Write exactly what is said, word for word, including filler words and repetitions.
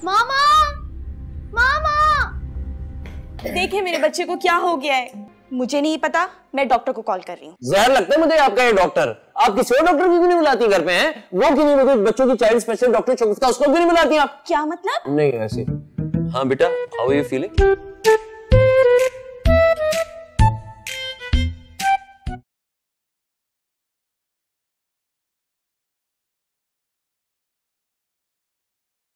मामा, मामा, देखिए मेरे बच्चे को क्या हो गया है। मुझे नहीं पता, मैं डॉक्टर को कॉल कर रही हूँ। जहर लगता है मुझे आपका ये डॉक्टर। आप किसी और डॉक्टर को क्यों नहीं बुलाती घर पे हैं? वो क्यों नहीं, बच्चों की चाइल्ड स्पेशल डॉक्टर उसका उसको क्यों नहीं बुलाती आप? क्या मतलब? नहीं ऐसे। हाँ बेटा, हाउ आर यू फीलिंग?